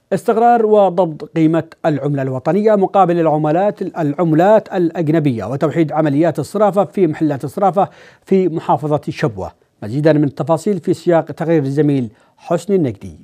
استقرار وضبط قيمة العملة الوطنية مقابل العملات الأجنبية، وتوحيد عمليات الصرافة في محلات الصرافة في محافظة شبوة. مزيدا من التفاصيل في سياق تقرير الزميل حسني النقدي.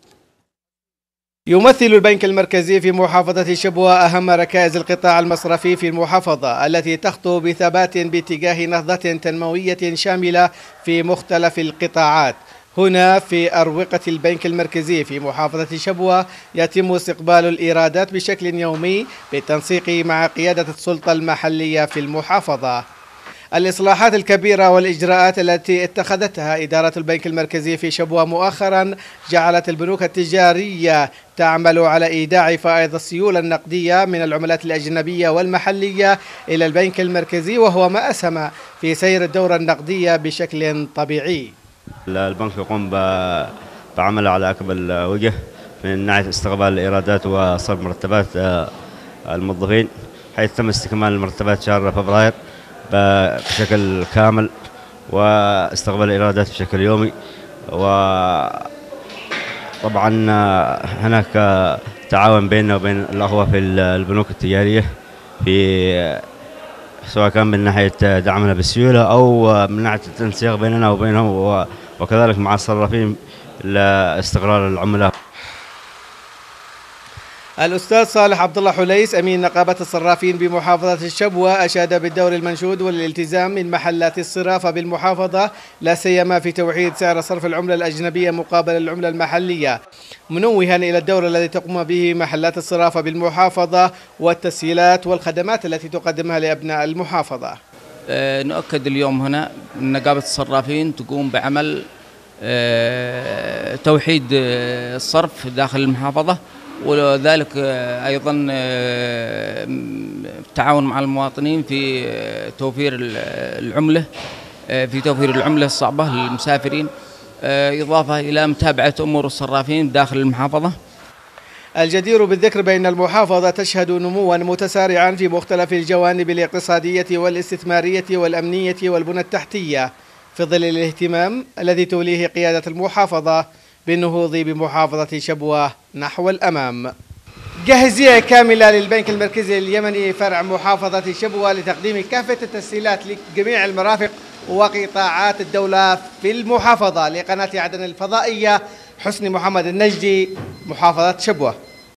يمثل البنك المركزي في محافظة شبوة أهم ركائز القطاع المصرفي في المحافظة التي تخطو بثبات باتجاه نهضة تنموية شاملة في مختلف القطاعات. هنا في أروقة البنك المركزي في محافظة شبوة يتم استقبال الإيرادات بشكل يومي بالتنسيق مع قيادة السلطة المحلية في المحافظة. الإصلاحات الكبيرة والإجراءات التي اتخذتها إدارة البنك المركزي في شبوة مؤخرا جعلت البنوك التجارية تعمل على إيداع فائض السيولة النقدية من العملات الأجنبية والمحلية إلى البنك المركزي، وهو ما أسهم في سير الدورة النقدية بشكل طبيعي. البنك يقوم بعمل على أكمل وجه من ناحية استقبال الإيرادات وصرف مرتبات الموظفين، حيث تم استكمال مرتبات شهر فبراير بشكل كامل واستقبال الإيرادات بشكل يومي. وطبعا هناك تعاون بيننا وبين الأخوة في البنوك التجارية في سواء كان من ناحية دعمنا بالسيولة أو من ناحية التنسيق بيننا وبينهم، وكذلك مع الصرافين لاستقرار العملة. الأستاذ صالح عبد الله حليس أمين نقابة الصرافين بمحافظة الشبوة أشاد بالدور المنشود والالتزام من محلات الصرافة بالمحافظة، لا سيما في توحيد سعر صرف العملة الأجنبية مقابل العملة المحلية، منوها إلى الدور الذي تقوم به محلات الصرافة بالمحافظة والتسهيلات والخدمات التي تقدمها لأبناء المحافظة. نؤكد اليوم هنا نقابة الصرافين تقوم بعمل توحيد الصرف داخل المحافظة، وذلك أيضا التعاون مع المواطنين في توفير العملة الصعبة للمسافرين، إضافة إلى متابعة أمور الصرافين داخل المحافظة. الجدير بالذكر بأن المحافظة تشهد نموا متسارعا في مختلف الجوانب الاقتصادية والاستثمارية والأمنية والبنى التحتية، في ظل الاهتمام الذي توليه قيادة المحافظة بالنهوض بمحافظة شبوة نحو الأمام. جاهزية كاملة للبنك المركزي اليمني فرع محافظة شبوة لتقديم كافة التسهيلات لجميع المرافق وقطاعات الدولة في المحافظة. لقناة عدن الفضائية، حسني محمد النجدي، محافظة شبوة.